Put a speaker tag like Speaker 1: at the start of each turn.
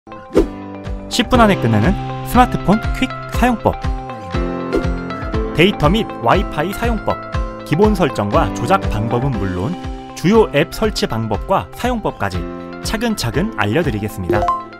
Speaker 1: 10분 안에 끝내는 스마트폰 퀵 사용법. 데이터 및 와이파이 사용법, 기본 설정과 조작 방법은 물론 주요 앱 설치 방법과 사용법까지 차근차근 알려드리겠습니다.